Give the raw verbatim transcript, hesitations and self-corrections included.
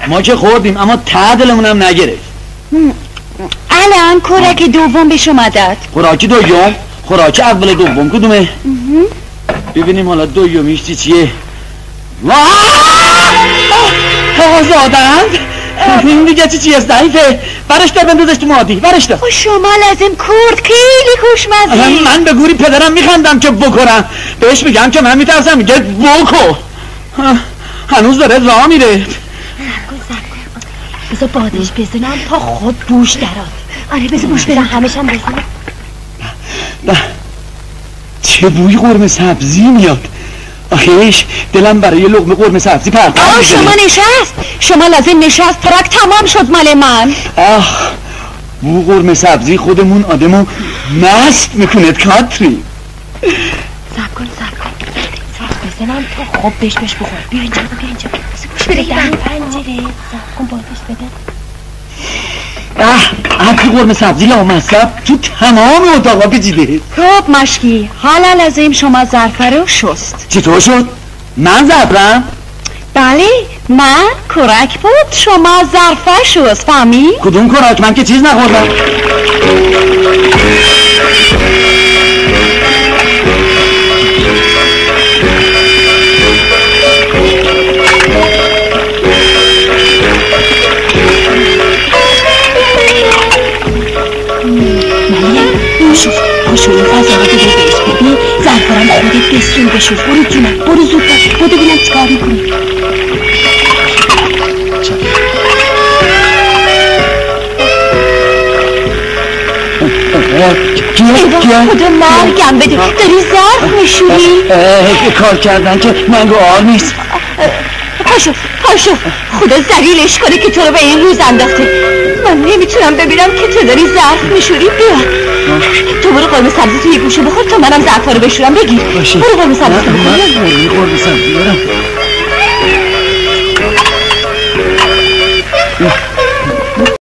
ما که خوردیم اما ته دلمون هم نگرفت. الان خوراک دوم به شما داد. خوراک دوم؟ خوراک اول دوم کدومه؟ ببینیم حالا دومیش چی چیه. واه! آزادند؟ این دیگه چی چیه ضعیفه؟ برش دار بندازش تو مادی، برش دار. شما لازم کرد خیلی خوشمزه. من به گوری پدرم میخندم که بکرم، بهش میگم که من میترسم، میگه بکو. هنوز داره راه میره. سب کن سب کن بذار بادش بزنم تا خود بوش دراد. آره بذار بوش بدم همش هم بزنم. نه چه بوی قرمه سبزی میاد. آخیش دلم برای یه لقمه قرمه سبزی پرتم آه شما نشست، شما لازم نشست، ترک تمام شد مال من. آخ بو قرمه سبزی خودمون آدمو مست میکنه کاتری. سب کن سب کن سب بزنم تا خوب بش بش بخور. بیا اینجا بیا اینجا بوش بده در پنجره. سب کن بادش بده. اه عطر قرمه سبزی لامصب تو تمام اتاقا پیچیده. خب مشکی حالا لازم شما ظرفه رو شست. چطور شد؟ من ظرفم؟ بله من کرک بود شما ظرفه شست فهمی؟ کدوم کرک؟ من که چیز نخوردم. شوف پاشو این غذا رو بده بهش ببین ظرفارم خودت بسون بشوف. برو جونم برو زود باش بودو بینم چیکار میکنی. خدا مرگم بده داری ظرف میشوری. کار کردن که منگوار نیست. پاشو پاشو خدا ذلیلش کنه که تو رو به این روز انداخته. من نمیتونم ببینم که تو داری ظرف میشوری. بیا تو برو قرمه سبزی توی گوشه بخور تا منم ظرفا رو بشورم. بگیر برو قرمه سبزی بخور. من قرمه سبزی دارم.